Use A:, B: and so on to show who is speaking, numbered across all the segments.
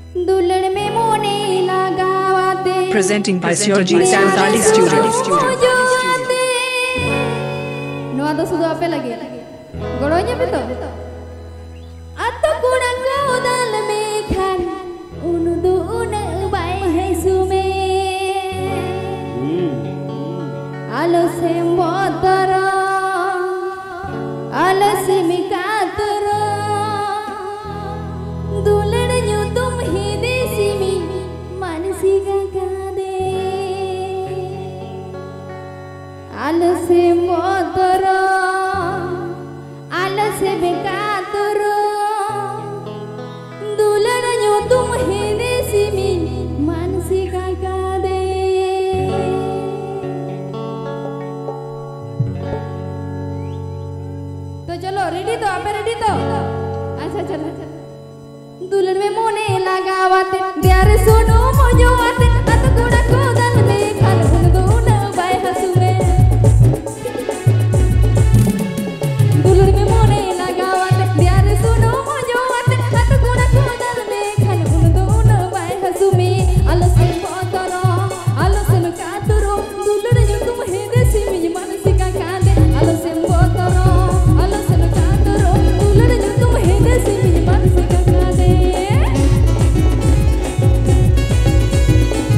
A: दुल्हन में मोने लगावाते
B: Presenting by Surjit Samsali Studio.
A: Noa to sudah apa lagi? Goronya betul. Atau kurang kau dalam mekan unudu una bai hai sume. Alo sembotara, alo semikatara. दुल्हन यूं तुम ही देसी मी मानसी गंगादे आलसे मोतरो आलसे बेकातरो दुल्हन यूं तुम ही देसी मी मानसी गंगादे तो चलो रेडी तो आप रेडी तो अच्छा चलो दुल्हन में मोने लगावाते प्यार सुनो मुझो आते अत गुड़ा को दल में खान उन दोना बाय हंसुए दुल्हन में मोने लगावाते प्यार सुनो मुझो आते अत गुड़ा को दल में खान उन दोना बाय हंसुए अलसे पोतरो अलसे कातरो दुल्हन जो तुम है देसी में मानसी का कांदे अलसे पोतरो अलसे कातरो दुल्हन जो तुम है देसी में मानसी का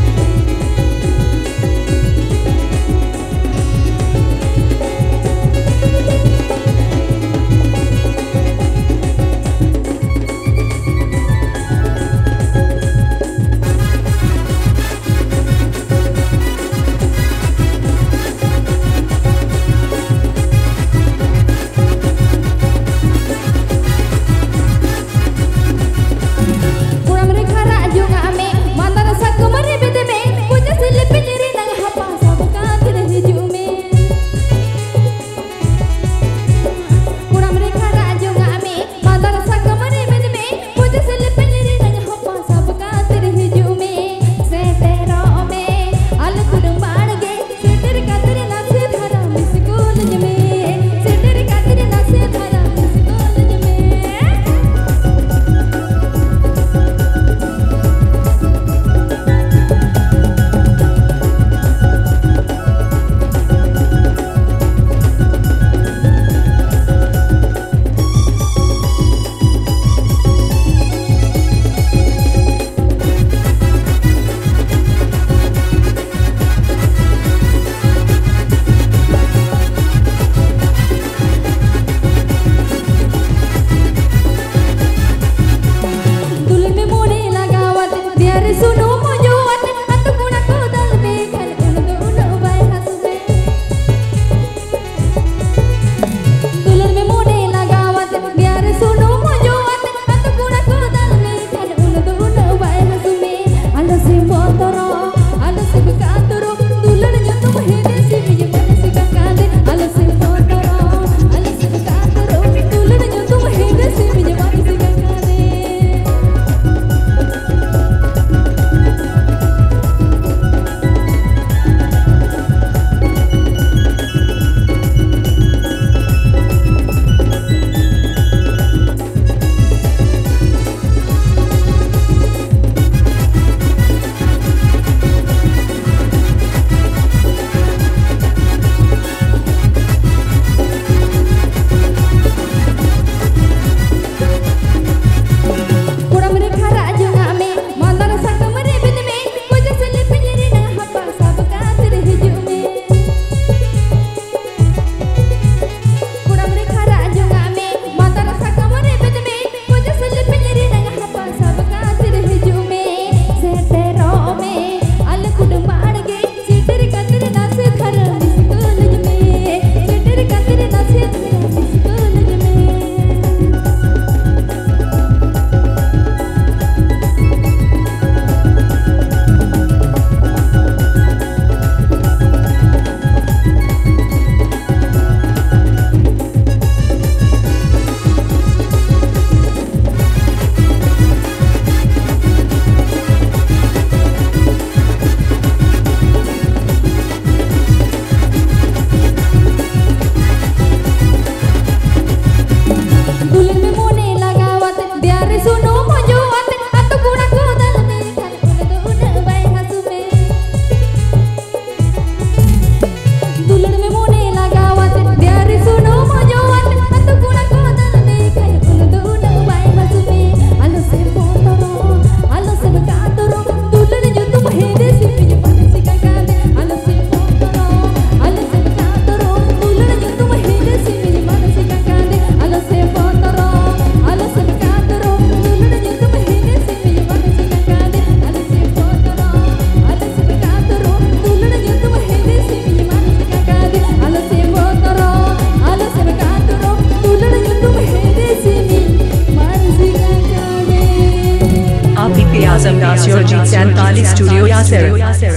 B: Studio Yasir.